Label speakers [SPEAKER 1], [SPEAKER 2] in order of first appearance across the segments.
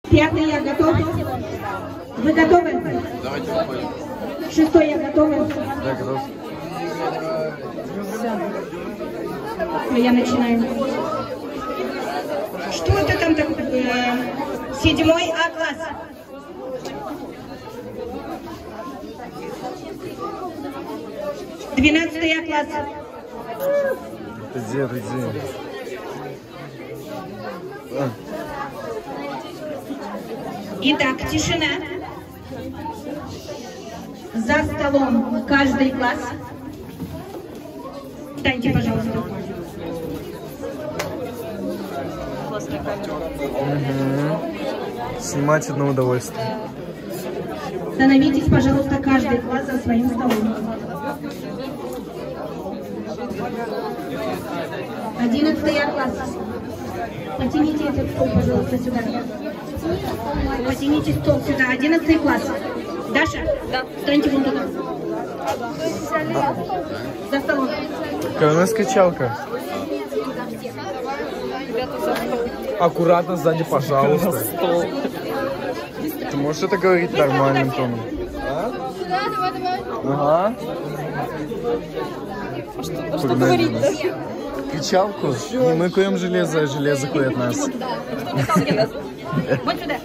[SPEAKER 1] 5-й я готов. Вы готовы?
[SPEAKER 2] Давайте выходим.
[SPEAKER 1] 6-й я готова.
[SPEAKER 2] Да, готов.
[SPEAKER 1] Я начинаю. Что это там такое? 7-й А-класс. 12-й А-класс.
[SPEAKER 2] Иди.
[SPEAKER 1] Итак, тишина. За столом каждый класс. Встаньте, пожалуйста.
[SPEAKER 2] Снимать одно удовольствие.
[SPEAKER 1] Становитесь, пожалуйста, каждый класс за своим столом. 11-й А-класс. Потяните этот стол, пожалуйста, сюда. Потяните стол сюда. 11-й класс. Даша? Да. Встаньте вон туда. За столом.
[SPEAKER 2] Какая у нас качалка? Аккуратно сзади, пожалуйста. Ты можешь это говорить нормальным тоном? Ага.
[SPEAKER 3] Что говорить-то?
[SPEAKER 2] Качалку? Не мы куем железо, а железо кует нас.
[SPEAKER 1] Вот сюда.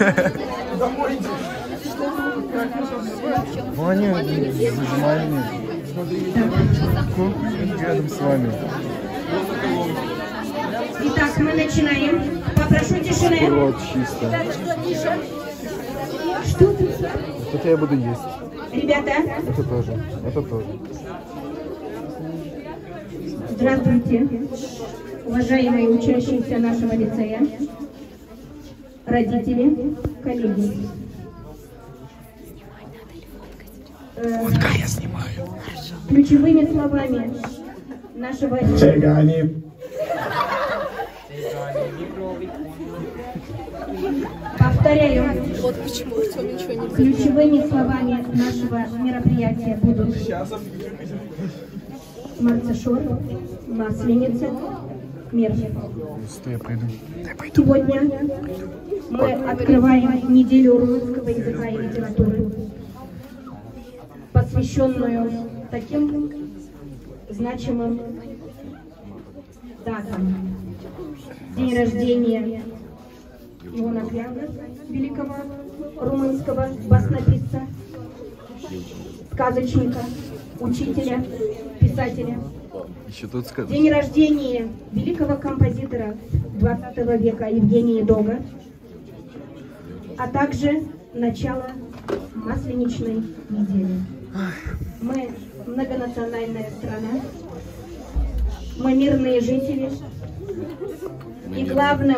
[SPEAKER 2] Ваня, зажимай меня. Рядом с вами.
[SPEAKER 1] Итак, мы начинаем. Попрошу тишины.
[SPEAKER 2] Рот чисто.
[SPEAKER 1] Что ты?
[SPEAKER 2] Это я буду есть.
[SPEAKER 1] Ребята,
[SPEAKER 2] Это тоже.
[SPEAKER 1] здравствуйте, уважаемые учащиеся нашего лицея, родители, коллеги.
[SPEAKER 2] Я снимаю.
[SPEAKER 1] Ключевыми словами нашего... Повторяю,
[SPEAKER 3] Вот почему Артём ничего не делает.
[SPEAKER 1] ключевыми словами нашего мероприятия будут марцешор, масленица, мерч.
[SPEAKER 2] Что я пойду?
[SPEAKER 1] Сегодня мы открываем неделю русского языка и литературы, посвященную таким значимым датам. День рождения Иоанна Кляйна, великого румынского баснописца, сказочника, учителя, писателя.
[SPEAKER 2] Еще тут сказать.
[SPEAKER 1] День рождения великого композитора 20 века Евгения Дога, а также начало масленичной недели. Мы многонациональная страна, мы мирные жители, и главным,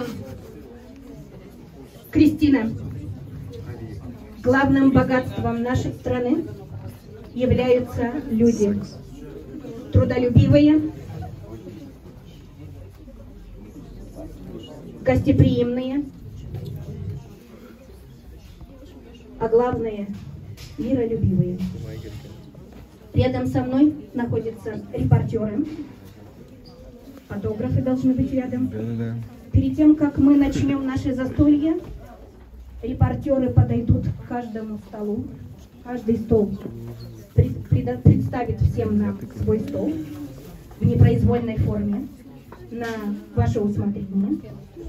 [SPEAKER 1] Кристина, главным богатством нашей страны являются люди трудолюбивые, гостеприимные, а главное – миролюбивые. Рядом со мной находятся репортеры, фотографы должны быть рядом.
[SPEAKER 2] Да.
[SPEAKER 1] Перед тем, как мы начнем наше застолье, репортеры подойдут к каждому столу. Каждый стол представит всем нам свой стол в непроизвольной форме на ваше усмотрение.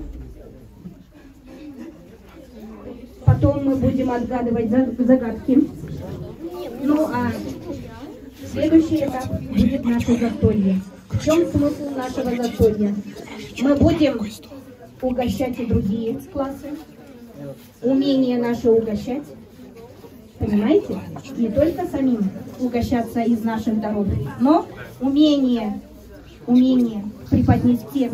[SPEAKER 1] Потом мы будем отгадывать загадки. Ну а следующий этап будет наше застолье. В чем смысл нашего застолья? Мы будем угощать и другие классы. Умение наше угощать. Понимаете? Не только самим угощаться из наших даров, но умение преподнести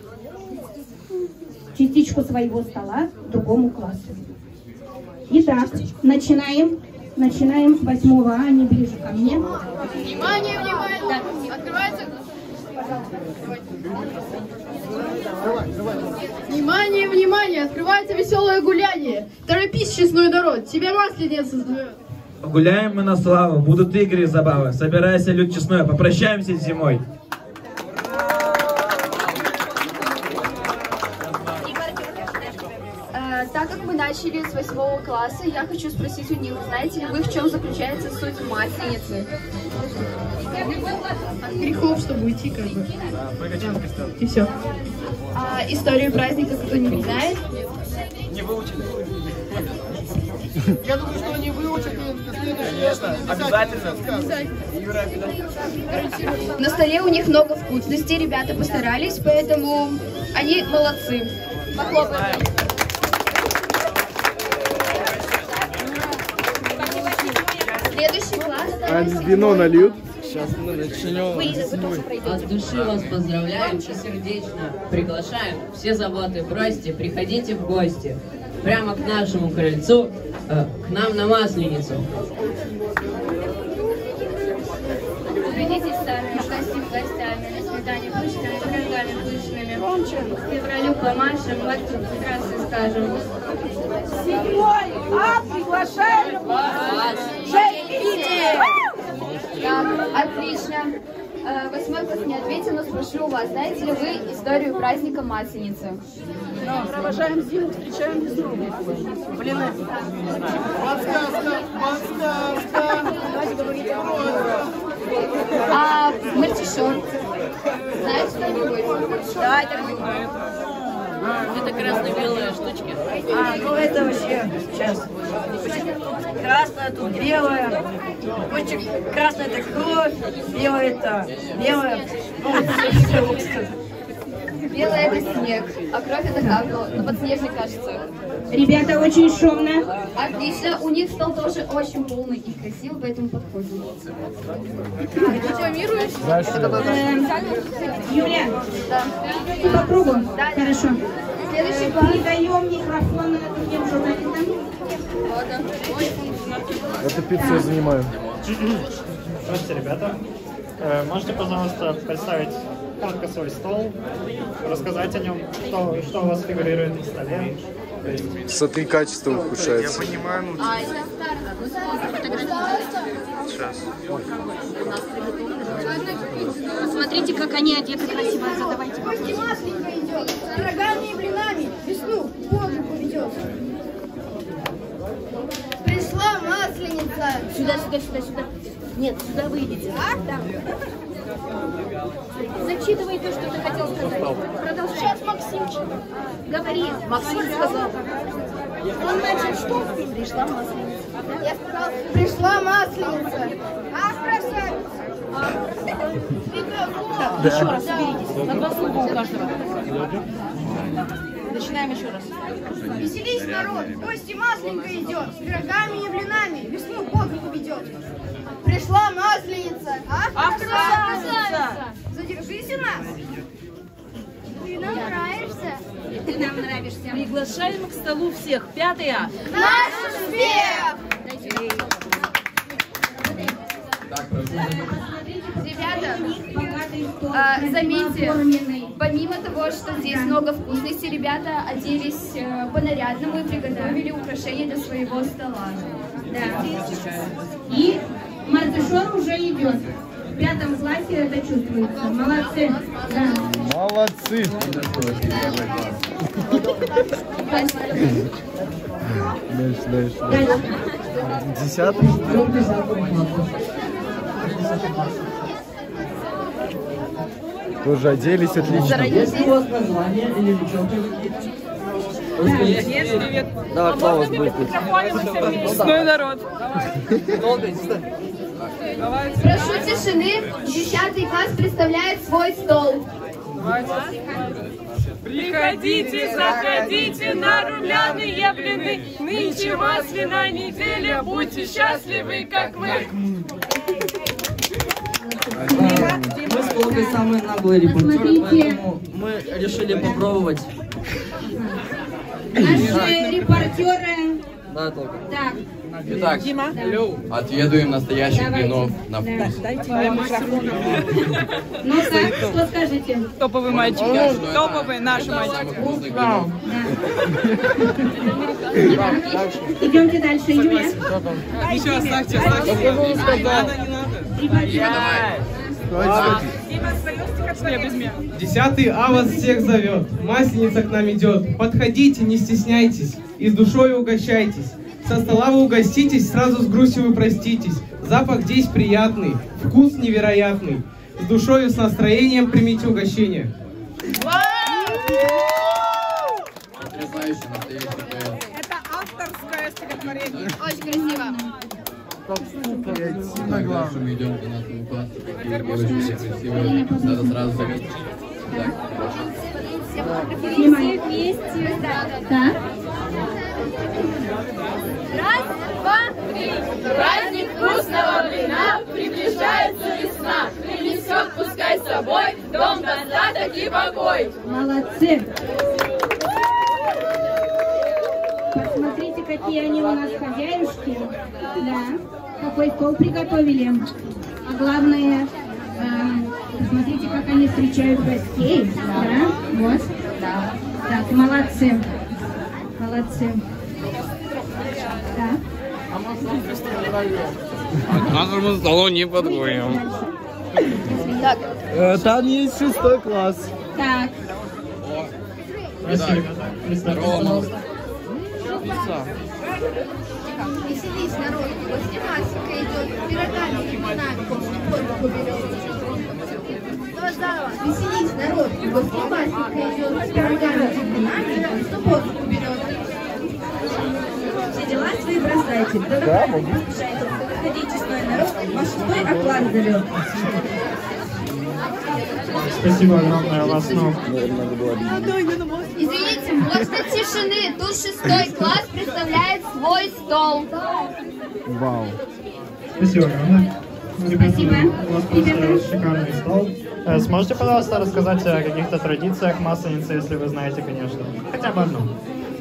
[SPEAKER 1] частичку своего стола другому классу. Итак, начинаем с 8 А, они ближе ко мне.
[SPEAKER 3] Внимание, внимание! Да. Открывается. Внимание, внимание! Открывается веселое гуляние. Торопись, честной народ, тебя масленица зовет.
[SPEAKER 4] Гуляем мы на славу, будут игры и забавы. Собирайся, люд честной, попрощаемся с зимой.
[SPEAKER 5] Так как мы начали с 8 класса. Я хочу спросить у них, знаете ли вы, в чем заключается суть Масленицы?
[SPEAKER 3] От грехов, чтобы уйти, как бы. И все.
[SPEAKER 5] А историю праздника кто-нибудь знает?
[SPEAKER 4] Не выучили.
[SPEAKER 6] Я думаю, что они выучат.
[SPEAKER 4] Конечно, обязательно. Юра, обязательно.
[SPEAKER 5] На столе у них много вкусностей, ребята постарались, поэтому они молодцы. Похлопаем. Следующий класс.
[SPEAKER 2] А вино нальют?
[SPEAKER 7] Сейчас мы начнем. От души вас поздравляем и сердечно приглашаем. Все заботы бросьте, приходите в гости. Прямо к нашему крыльцу, к нам на Масленицу.
[SPEAKER 5] Придите старыми, гостям гостями, на свидание пышными, пирогами пышными. К февралю помашем, вот тут здравствуй скажем.
[SPEAKER 8] 7-й А приглашаем вас!
[SPEAKER 5] Так, отлично. 8 класс не ответил, но спрошу у вас, знаете ли вы историю праздника Масленицы?
[SPEAKER 8] Провожаем зиму, встречаем весну. Блины.
[SPEAKER 6] Подсказка, подсказка.
[SPEAKER 5] А мальчишон? Знаешь что-нибудь?
[SPEAKER 8] Да, это мы.
[SPEAKER 7] Это красно-белые штучки.
[SPEAKER 8] Ну это вообще сейчас. Красное, тут белое. Красное это кровь, белое это белое.
[SPEAKER 5] Белое это снег, а кровь это как? Ну, подснежник, кажется.
[SPEAKER 1] Ребята, очень шумно.
[SPEAKER 5] Отлично, у них стол тоже очень полный и красивый, поэтому подходит.
[SPEAKER 1] Юля,
[SPEAKER 5] Да.
[SPEAKER 1] ты по кругу?
[SPEAKER 5] Да.
[SPEAKER 1] Хорошо.
[SPEAKER 5] Следующий класс.
[SPEAKER 1] Передаем микрофон другим журналистам.
[SPEAKER 2] Это пиццу я занимаю.
[SPEAKER 9] Здравствуйте, ребята. Можете, пожалуйста, представить коротко свой стол, рассказать о нем, что у вас фигурирует на столе.
[SPEAKER 2] Смотри, качество ухудшается.
[SPEAKER 6] Я понимаю, ну... Сейчас.
[SPEAKER 5] Посмотрите, как они одеты красиво. Задавайте.
[SPEAKER 3] Гости Масленька идет, с пирогами и блинами, весну воду поведет. Пришла Масленица.
[SPEAKER 5] Сюда, сюда, сюда, сюда. Нет, сюда выйдите.
[SPEAKER 3] А? Да.
[SPEAKER 5] Зачитывай то, что ты хотел сказать. Продолжай.
[SPEAKER 3] Сейчас Максимчик.
[SPEAKER 5] Говори. Максим сказал.
[SPEAKER 3] Он начал что? Пришла Масленица. Я сказал, пришла Масленица. А, красавица.
[SPEAKER 8] Еще раз соберитесь. На 2 слова у каждого. Начинаем еще раз.
[SPEAKER 3] Веселись, народ. Гости Масленька идет, с пирогами и блинами, весну под руку ведет. Пришла Масленица. А, красавица. Задержись у нас. Ты нам нравишься.
[SPEAKER 5] Ты нам нравишься.
[SPEAKER 8] Приглашаем к столу всех. 5-й А.
[SPEAKER 3] Наш успех!
[SPEAKER 5] Ребята, заметьте, помимо того, что здесь много вкусностей, ребята оделись по-нарядному и приготовили украшения для своего стола.
[SPEAKER 1] Да. И мартышон уже идет. В 5 классе это чувствуется. Молодцы. Да.
[SPEAKER 2] Молодцы. Дальше. 10-й. Тоже оделись отлично.
[SPEAKER 7] Есть у вас название или привет.
[SPEAKER 2] Да, Клаус будет.
[SPEAKER 8] Лесной народ.
[SPEAKER 5] Прошу тишины. 10 класс представляет свой стол.
[SPEAKER 10] Приходите, заходите на румяные блины. Нынче масляная неделя, будьте счастливы, как мы.
[SPEAKER 7] Мы с Колкой самые наглые репортеры, поэтому мы решили попробовать.
[SPEAKER 1] Наши репортеры.
[SPEAKER 7] Да, только.
[SPEAKER 1] Так.
[SPEAKER 11] Итак, отведуем настоящих блинов на вкус.
[SPEAKER 1] Ну-ка, что скажете?
[SPEAKER 10] Топовый мальчик. Топовый наш мальчик.
[SPEAKER 1] Идемте дальше, Юля.
[SPEAKER 10] Еще оставьте, оставьте. Без меня.
[SPEAKER 12] 10-й А вас всех зовет. Масленица к нам идет. Подходите, не стесняйтесь. и с душой угощайтесь. Со стола вы угоститесь, сразу с грустью вы проститесь. Запах здесь приятный, вкус невероятный. С душой и с настроением примите угощение.
[SPEAKER 11] Потрясающе, настоящий поэт.
[SPEAKER 3] Это авторское стихотворение.
[SPEAKER 5] Очень красиво.
[SPEAKER 11] Дальше мы идем до нашего класса. Такие девочки красивые. Надо сразу заметить. Так,
[SPEAKER 1] Снимай. Так.
[SPEAKER 10] Раз, два, три. Праздник вкусного блина, приближается весна. Принесет пускай с собой дом достаток и покой.
[SPEAKER 1] Молодцы. Посмотрите, какие они у нас хозяюшки. Да. Какой стол приготовили. А главное, посмотрите, как они встречают гостей. Да. Вот. Так, молодцы. Молодцы. Так.
[SPEAKER 2] Нашему столу не подходим.
[SPEAKER 1] Так.
[SPEAKER 2] Там есть 6 класс.
[SPEAKER 1] Так.
[SPEAKER 11] Здорово.
[SPEAKER 3] Веселись, народ, гостя Масика идет, пирогами и блинами, подругу берет. Веселись, народ, гостя Масика идет, пирогами и блинами, подругу берет.
[SPEAKER 1] Все дела свои бросайте.
[SPEAKER 2] Да, могу.
[SPEAKER 1] Выходите, честной народ, ваш 6 оклад зовет.
[SPEAKER 9] Спасибо огромное, вас снова.
[SPEAKER 5] Извините, можно тишины. Тут 6 класс представляет свой стол.
[SPEAKER 2] Вау.
[SPEAKER 9] Спасибо огромное. Ребята,
[SPEAKER 1] Спасибо.
[SPEAKER 9] у вас просто шикарный стол. Сможете, пожалуйста, рассказать о каких-то традициях Масленицы, если вы знаете, конечно. Хотя бы одну.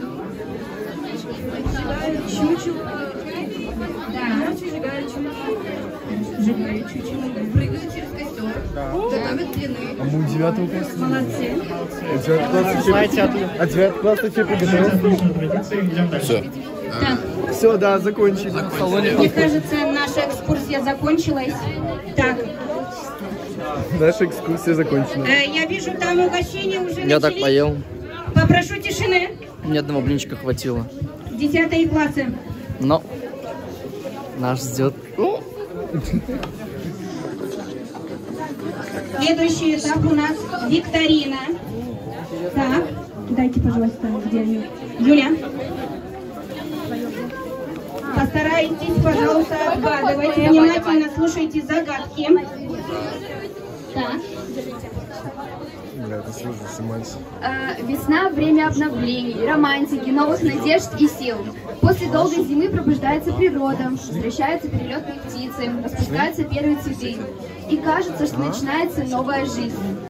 [SPEAKER 1] Чучу. Да. Сжигают чучу.
[SPEAKER 3] Прыгают через костер, готовят блины.
[SPEAKER 2] А мы 9 класса.
[SPEAKER 1] Молодцы.
[SPEAKER 2] А 9 класс ты приготовил?
[SPEAKER 9] Все.
[SPEAKER 2] Все, да, закончили.
[SPEAKER 1] Мне кажется, наша экскурсия закончилась. Так.
[SPEAKER 2] Наша экскурсия закончена.
[SPEAKER 1] Я вижу, там угощения уже начались.
[SPEAKER 13] Я так поел.
[SPEAKER 1] Попрошу тишины.
[SPEAKER 13] Мне одного блинчика хватило.
[SPEAKER 1] 10 классы.
[SPEAKER 13] Но нас ждет.
[SPEAKER 1] Следующий этап у нас викторина. Так, дайте, пожалуйста, где они? Юля. Постарайтесь, пожалуйста, отгадывать. Внимательно слушайте загадки. Так.
[SPEAKER 2] Это сложно снимать.
[SPEAKER 5] Весна – время обновлений, романтики, новых надежд и сил. После долгой зимы пробуждается природа, возвращаются перелетные птицы, распускаются первые цветы. И кажется, что начинается новая жизнь.